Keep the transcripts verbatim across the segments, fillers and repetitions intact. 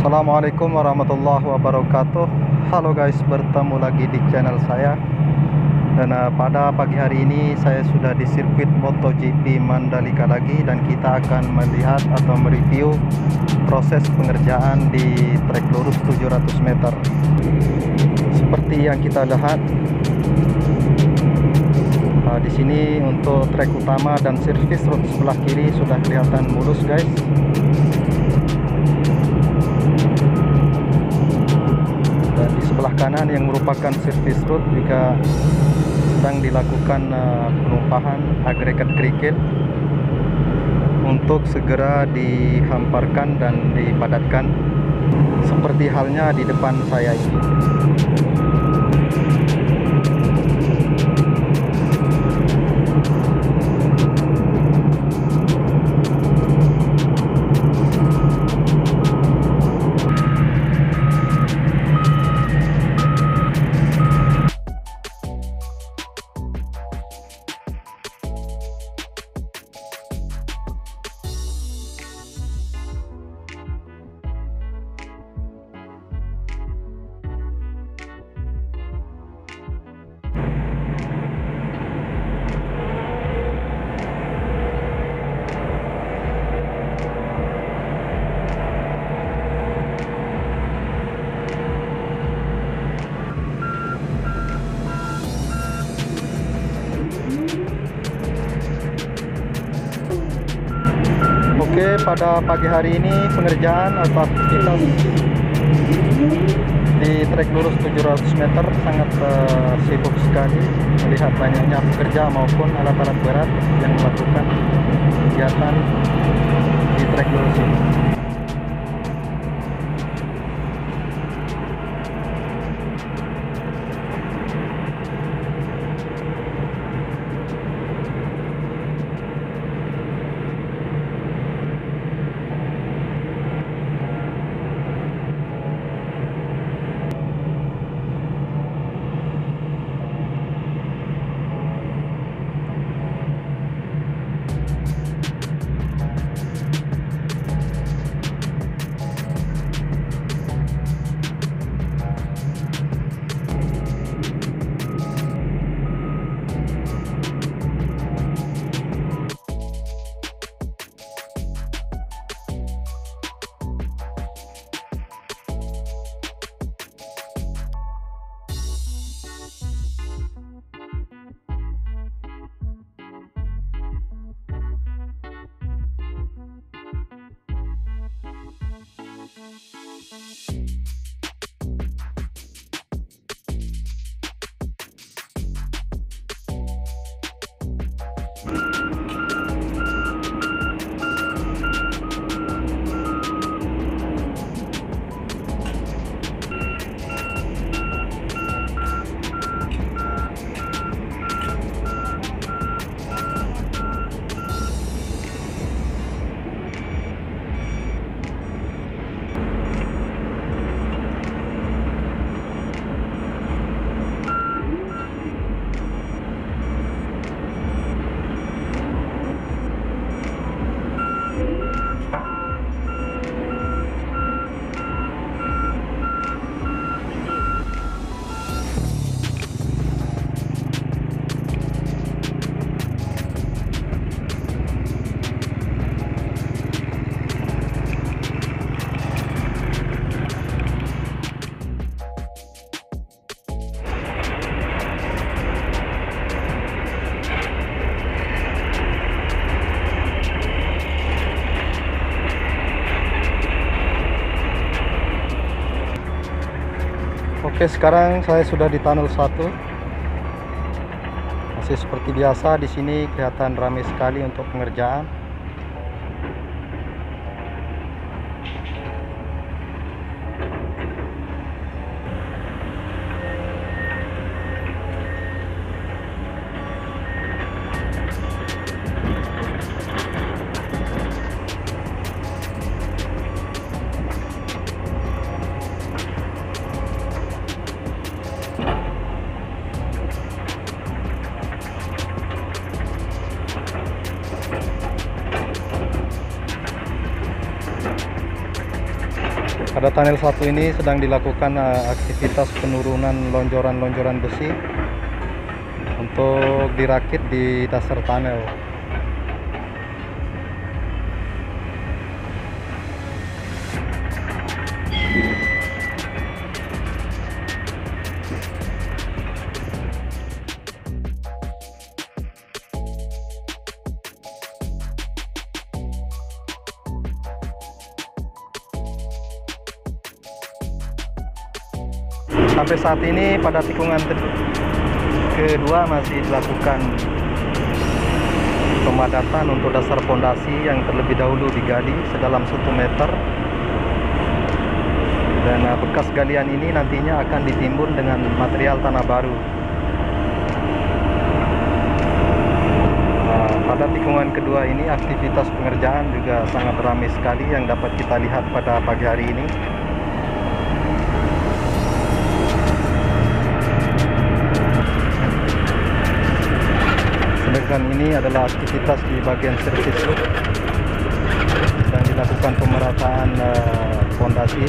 Assalamualaikum warahmatullahi wabarakatuh. Halo guys, bertemu lagi di channel saya. Dan uh, pada pagi hari ini saya sudah di sirkuit MotoGP Mandalika lagi, dan kita akan melihat atau mereview proses pengerjaan di trek lurus tujuh ratus meter. Seperti yang kita lihat uh, di sini untuk trek utama dan service road sebelah kiri sudah kelihatan mulus guys. Sebelah kanan yang merupakan service road juga sedang dilakukan uh, penumpahan agregat kerikil untuk segera dihamparkan dan dipadatkan, seperti halnya di depan saya ini. Oke, pada pagi hari ini pengerjaan atau aktivitas di trek lurus tujuh ratus meter sangat uh, sibuk sekali, melihat banyaknya pekerja maupun alat-alat berat yang melakukan kegiatan di trek lurus ini. Oke, sekarang saya sudah di tunnel satu. Masih seperti biasa, di sini kelihatan ramai sekali untuk pengerjaan. Pada tunnel satu ini sedang dilakukan uh, aktivitas penurunan lonjoran-lonjoran besi untuk dirakit di dasar tunnel. Sampai saat ini pada tikungan kedua masih dilakukan pemadatan untuk dasar pondasi yang terlebih dahulu digali sedalam satu meter, dan uh, bekas galian ini nantinya akan ditimbun dengan material tanah baru. Uh, pada tikungan kedua ini aktivitas pengerjaan juga sangat ramai sekali yang dapat kita lihat pada pagi hari ini. Sedangkan ini adalah aktivitas di bagian service roof dan dilakukan pemerataan uh, fondasi.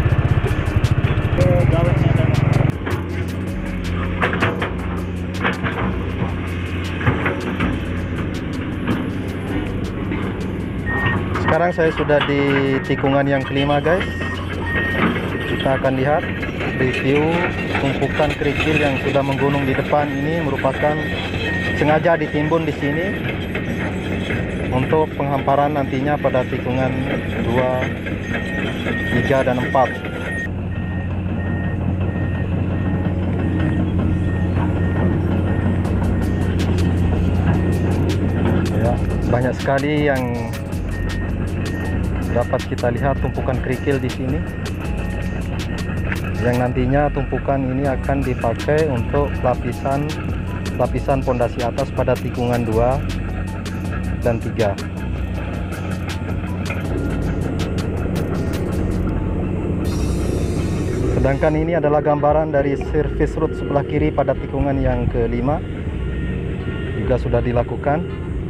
Sekarang saya sudah di tikungan yang kelima, guys. Kita akan lihat review tumpukan kerikil yang sudah menggunung di depan. Ini merupakan sengaja ditimbun di sini untuk penghamparan nantinya pada tikungan dua, tiga, dan empat. Ya, banyak sekali yang dapat kita lihat tumpukan kerikil di sini, yang nantinya tumpukan ini akan dipakai untuk lapisan lapisan pondasi atas pada tikungan dua dan tiga. Sedangkan ini adalah gambaran dari service root sebelah kiri pada tikungan yang kelima, juga sudah dilakukan.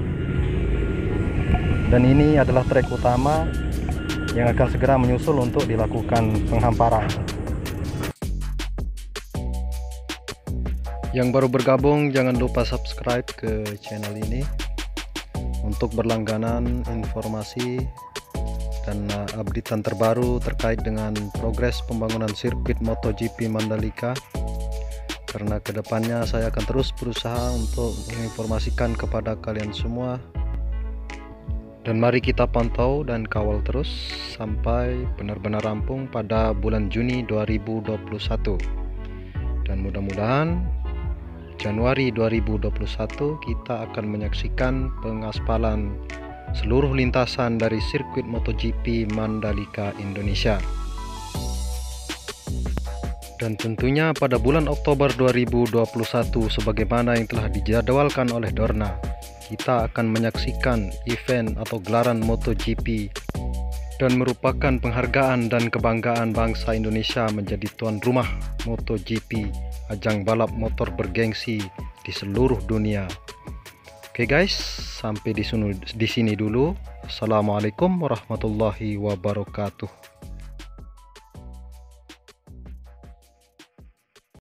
Dan ini adalah trek utama yang akan segera menyusul untuk dilakukan penghamparan. Yang baru bergabung, jangan lupa subscribe ke channel ini untuk berlangganan informasi dan uh, updatean terbaru terkait dengan progres pembangunan sirkuit MotoGP Mandalika, karena kedepannya saya akan terus berusaha untuk menginformasikan kepada kalian semua. Dan mari kita pantau dan kawal terus sampai benar-benar rampung pada bulan Juni dua ribu dua puluh satu, dan mudah-mudahan Januari dua ribu dua puluh satu kita akan menyaksikan pengaspalan seluruh lintasan dari sirkuit MotoGP Mandalika Indonesia. Dan tentunya pada bulan Oktober dua ribu dua puluh satu, sebagaimana yang telah dijadwalkan oleh Dorna, kita akan menyaksikan event atau gelaran MotoGP, dan merupakan penghargaan dan kebanggaan bangsa Indonesia menjadi tuan rumah MotoGP, ajang balap motor bergengsi di seluruh dunia. Oke guys, sampai di sini dulu. Assalamualaikum warahmatullahi wabarakatuh.